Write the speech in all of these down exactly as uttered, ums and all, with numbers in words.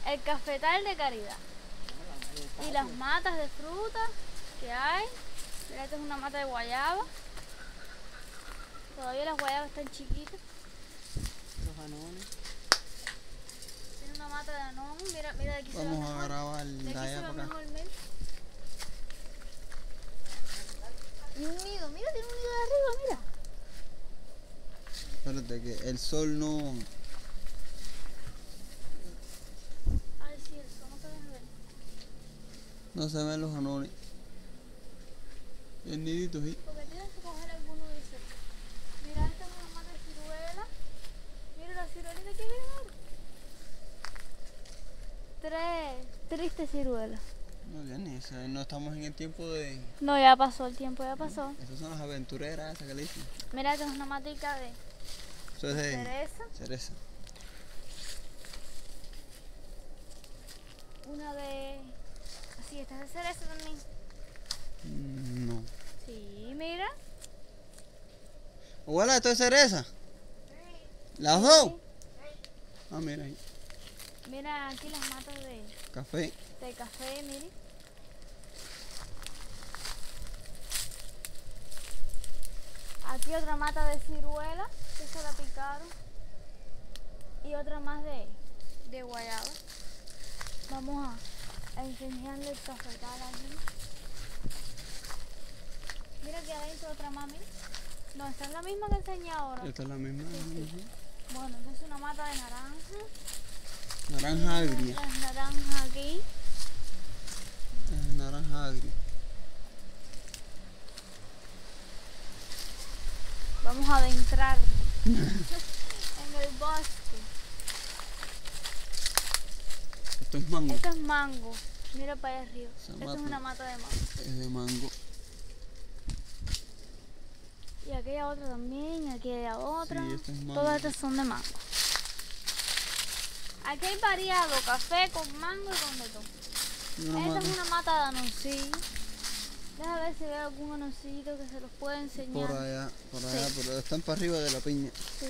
el cafetal de Caridad. Y las matas de fruta que hay. Mira, esta es una mata de guayaba. Todavía las guayabas están chiquitas. Los anones. Tiene una mata de anón. Mira, mira, de aquí se ve Vamos a mejor. grabar De de aquí se allá ve para acá. mejor el medio. Y un nido, mira, tiene un nido de arriba, mira. Espérate que el sol no... Ay, sí, el sol no se deja ver. No se ven los anones. El nidito, sí. Porque tienes que coger alguno de esos. Mira, esta es una mata de ciruela. Mira la ciruelita que viene ahora. Tres tristes ciruelas. No, bien, eso, no estamos en el tiempo de... No, ya pasó el tiempo, ya pasó. Esas son las aventureras esas que le dicen. Mira, esta es una matica de Eso es de... cereza. cereza. Una de... Así, esta es de cereza también. Mm, no. Sí, mira. Abuela, ¿esto es cereza? ¿Las dos? Ah, mira ahí. Mira aquí las matas de, Café. de café, mire. Aquí otra mata de ciruela, que se la picaron. Y otra más de, de guayaba. Vamos a, a enseñarle el cafetal aquí. Mira aquí adentro otra más, mira. No, esta es la misma que enseñé ahora. Esta es la misma. Bueno, esta es una mata de naranja. Naranja agria. Las naranjas aquí. Es naranja agria. Vamos a adentrar en el bosque. Esto es mango. Esto es mango. Mira para allá arriba. Esa Esto mata es una mata de mango. Es de mango. Y aquella otra también, aquí hay otra. Sí, esto es mango. Todas estas son de mango. Aquí hay variado, café con mango y con de todo. Y una Esta mata es una mata de anoncillo. Deja ver si veo algún anoncillito que se los pueda enseñar. por allá, por allá, Sí. pero están para arriba de la piña. Sí.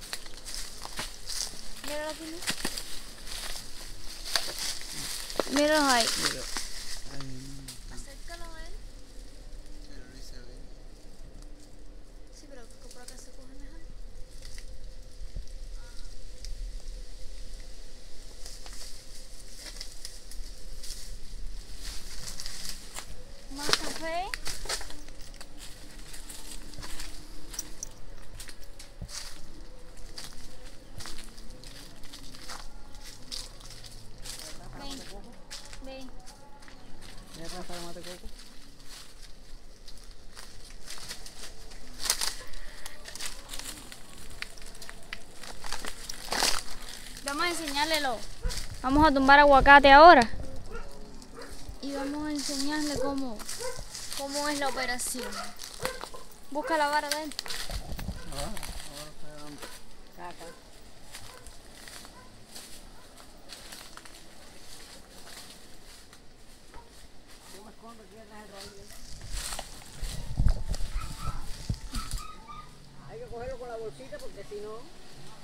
Míralo aquí, mira. Míralos ahí. Mira, ahí Acércalo a él. pero ni se ve. Sí, pero por acá se coge mejor. Más café. Ven, ven. Mira atrás está la mata de coco. Vamos a enseñarle lo. Vamos a tumbar aguacate ahora. Y vamos a enseñarle cómo, cómo es la operación. Busca la vara adentro. Ah, ahora está dando caca. Yo me escondo aquí atrás del raíz. Hay que cogerlo con la bolsita porque si no...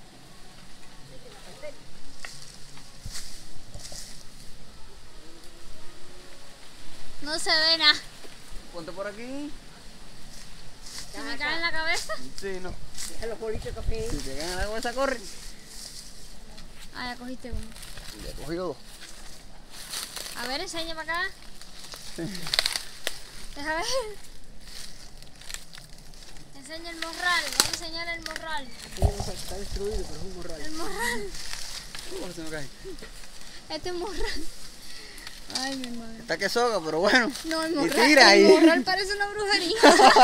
No se ve nada. Ponte por aquí. ¿Se me cae en la cabeza? Sí, no. Deja los bolitos de café. Si te caen en la cabeza, corre. Ah, ya cogiste uno. Ya he cogido dos. A ver, enseña para acá. Deja ver. Enseña el morral. Vamos a enseñar el morral. Está destruido, pero es un morral. El morral. ¿Cómo se me cae? Este es morral. Ay, mi madre. Está que soga, pero bueno. No, el Y morral, tira el ahí. morral parece una brujería.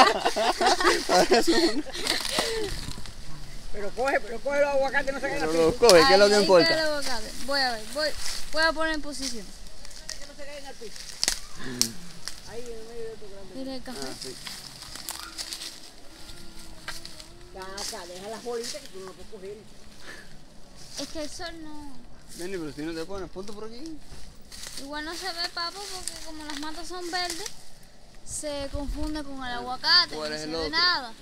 Pero coge, pero coge los aguacates, no se caigan Pero así. los coge, ¿qué es lo que Ahí importa? queda el aguacate. Voy a ver, voy, voy a poner en posición. Que no se caigan al piso. Ahí en el medio de tu grande. Mira el café. Ah, sí. Caca, deja las bolitas que tú no las puedes coger. Es que el sol no... Ven, pero si no te pones, ponte por aquí. Igual no se ve, papo, porque como las matas son verdes, se confunde con el aguacate, no ¿Cuál es se el ve otro? nada.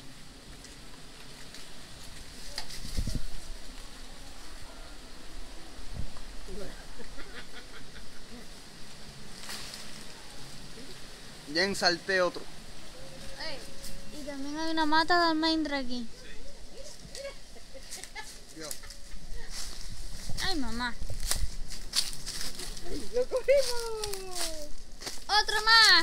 Ya ensalté otro. Y también hay una mata de almendra aquí. Yo. Ay, mamá. ¡Lo cogimos! ¡Otro más!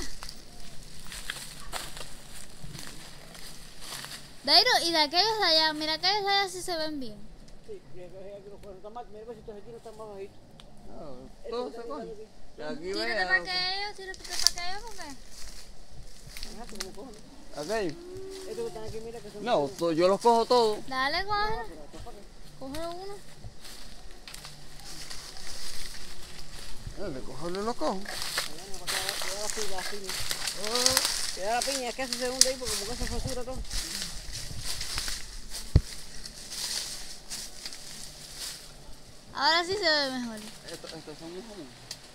Dairo, y de aquellos de allá, mira, aquellos de allá sí se ven bien. Sí, mira que aquí los cuernos están más, mira que estos aquí no están más bajitos. No, todo se coge. Y aquí Tírate ve. para aquellos, tírate para aquellos, porque... Ajá, ¿cómo cogen? Aquello. Estos que están aquí, mira que son... No, to- yo los cojo todos. Dale, cógelo. Cógelo uno. Eh, de cogerlo los cojo. Allá, para acá, cuidado la piña, la piña. Oh, cuidado la piña, es que hace segundo ahí porque como que se factura todo. Ahora sí se ve mejor. Estos, estos son muy jóvenes.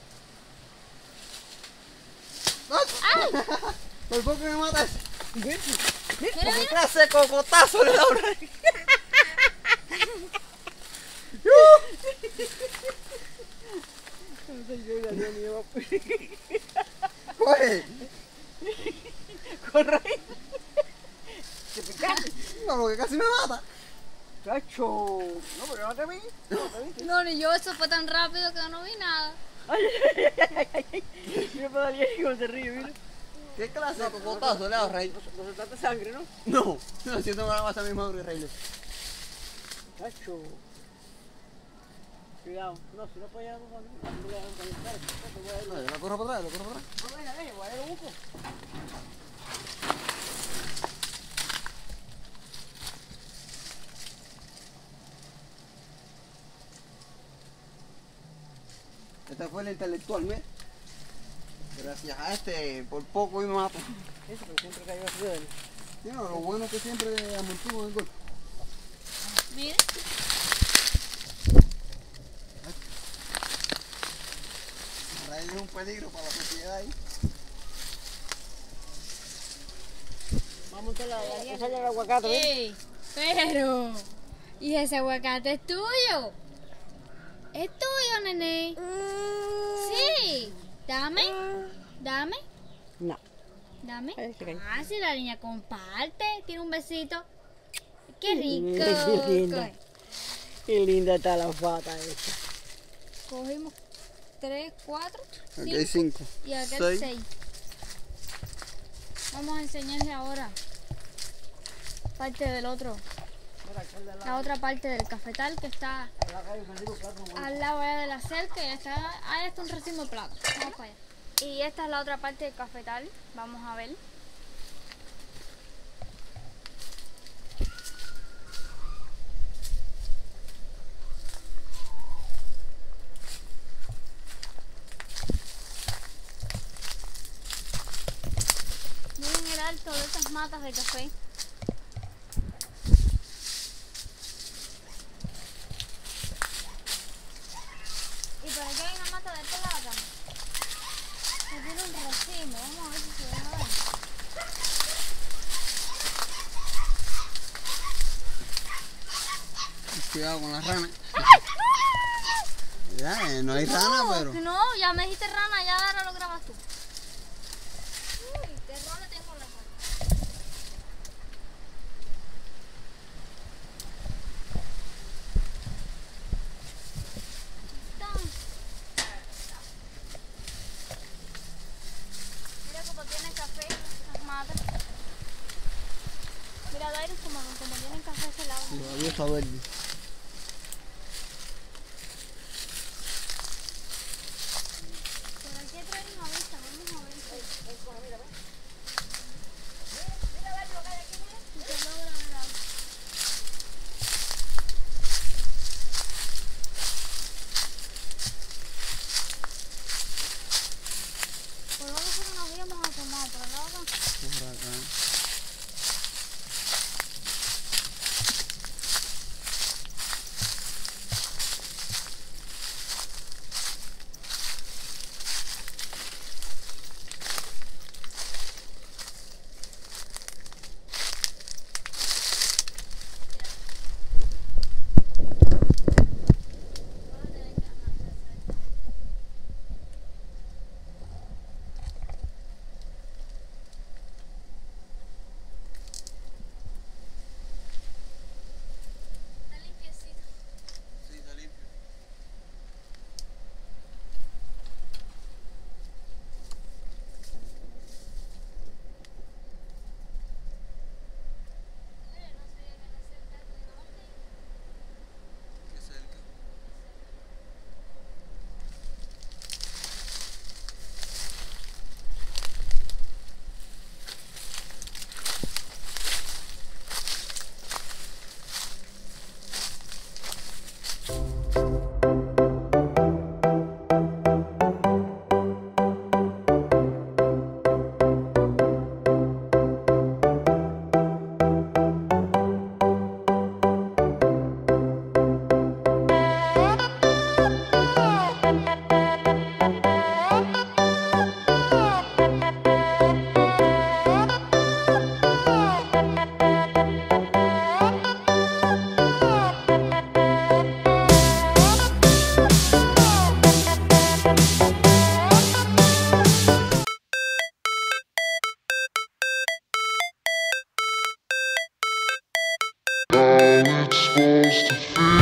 ¡Ay! ¿Por poco me matas? Mira, ¿Qué mira. clase de cocotazo le da una? No sé yo, Daniel, ni yo. Oye, Corre ahí. ¿Te picaste? no, porque casi me mata. ¡Cacho! No, porque no te vi. No te vi. No, ni yo, eso fue tan rápido que no vi nada. Ay, ay, ay, ay, ay, ay. Mira para Daniel cómo se ríe, mira. ¿Qué clase de cocotazo le da, Rey? No se trata de sangre, ¿no? No, no siento nada más a mi madre, Rey. Cacho. Cuidado. No, si no puede llegar, no no le van a calentar. No, yo la corro para atrás, la corro para atrás. No, venga, venga, voy a lo busco. Esta fue la intelectual, ¿ves? Gracias a este, por poco y me mata. Eso, pero siempre cayó así de él. Sí, no, lo bueno es que siempre amortiguo el golpe. Mira. Rey es un peligro para la sociedad ahí. Vamos a montar la, esa ya el aguacate, ¿ves? Ey, pero... ¿Y ese aguacate es tuyo? ¿Es tuyo, nene? Sí. Dame. Dame. No. Dame. Ahí se cayó. Ah, si la niña comparte. Tiene un besito. Qué rico. Qué linda. Qué linda está la pata esa. Cogimos tres, cuatro, Aquí hay cinco cinco. y aquel seis. seis. Vamos a enseñarle ahora parte del otro, Mira, aquel de la la, otra parte del cafetal que está la calle Francisco Castro, bueno. al lado allá de la cerca y está, ahí está un racimo de plata. Vamos para allá. Y esta es la otra parte del cafetal, vamos a ver. Miren el alto de estas matas de café. Y por aquí hay una mata de plátano. Que tiene un racimo. Vamos a ver si se deja ver. Cuidado con las ranas. Ya, eh, no hay rana, pero. No, ya me dijiste rana, ya ahora lo grabas tú. Uy, terror le tengo la mano. Tan. Mira cómo tiene café, las matas. Mira, Dairis, como, como tienen café ese lado. Todavía está verde. Por aquí traen una vista, vamos a ver. Si se logra ver algo. Por lo menos nos habíamos asomado, pero no acá. Por acá. supposed to feel.